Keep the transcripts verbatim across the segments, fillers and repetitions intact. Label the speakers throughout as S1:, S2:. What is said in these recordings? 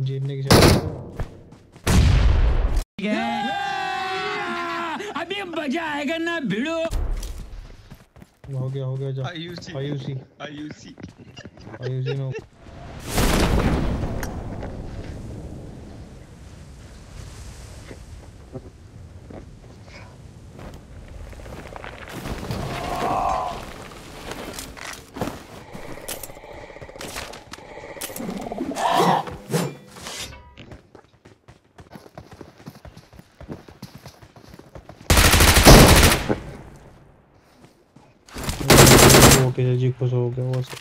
S1: जीतने की शायद
S2: अभी मजा आएगा ना भिड़ो।
S1: हो गया हो गया जा
S3: आयुषी
S1: आयुषी
S3: आयुषी
S1: आयुषी नो ओके जी खुश हो गया वो सब।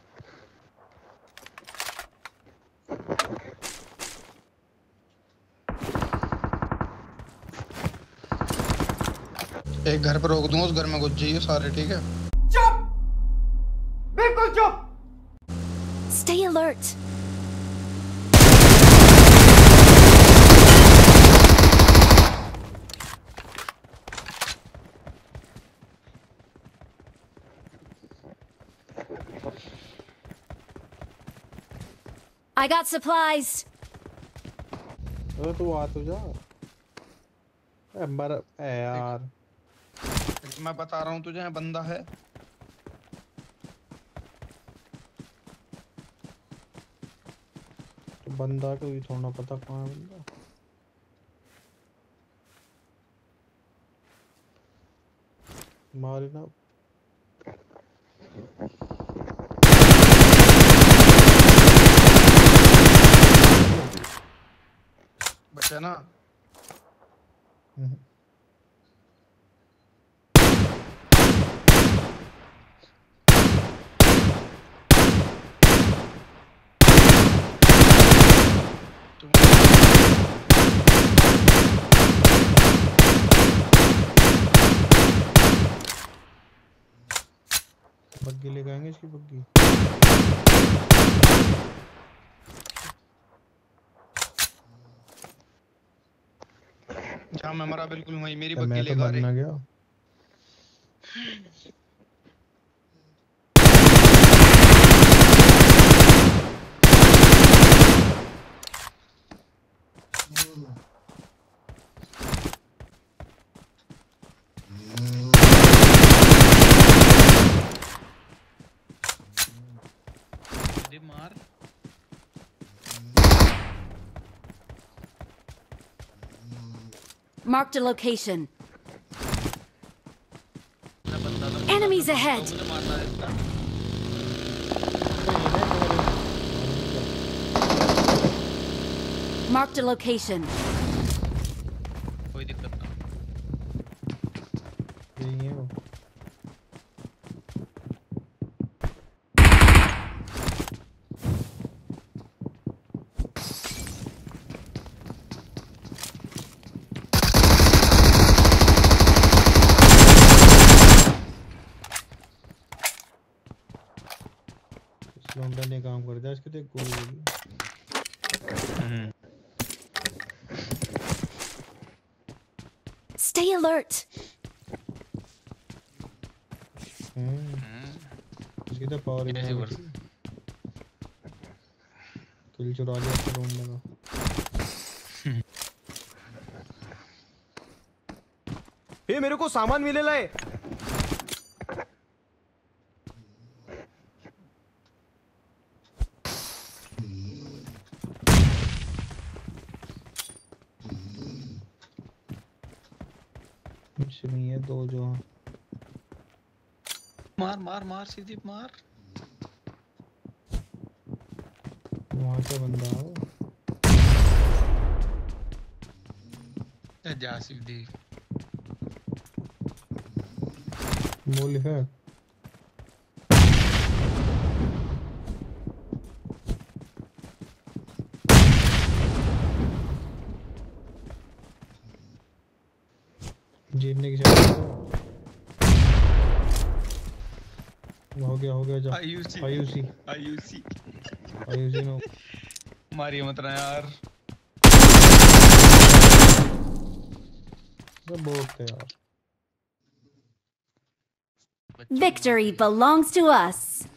S3: एक घर पर रोक दूंगा, उस घर में घुस जाइए सारे, ठीक है?
S4: चुप, बिल्कुल चुप।
S5: Stay alert. I got supplies.
S1: अरे तू आ तो जा। ए मर ए यार।
S3: मैं बता रहा हूँ तुझे, बंदा है।
S1: तो बंदा को भी थोड़ा पता कहाँ है बंदा। मारे ना।
S3: बचा ना।
S1: बग्गी लेके आएंगे इसकी बग्गी।
S3: जहाँ मैं मरा बिल्कुल वहीं मेरी
S1: तो
S3: बग्गी
S1: मैं तो
S3: लेगा।
S1: मरना गया।
S3: मार
S5: Marked a location. Enemies ahead. Marked a location.
S3: कोई दिक्कत ना।
S1: यही है वो। लौंडा ने काम कर दिया इसके, तो एक गोली होगी।
S5: Stay alert.
S1: इसकी तो पावर ही नहीं है। किल चुरा लिया इसका लौंडा का।
S4: ये मेरे को सामान मिलेला है।
S1: नहीं है दो जो।
S3: मार मार मार सीधी मार।
S1: वहाँ से बंदा है।
S3: जा सीधी।
S1: मूल है। जीतने की शायद हो गया हो गया जा
S3: आयुषी
S1: आयुषी
S3: आयुषी
S1: आयुषी नो
S3: मारिए मत ना यार।
S1: सब बहुत है यार।
S5: Victory belongs to us.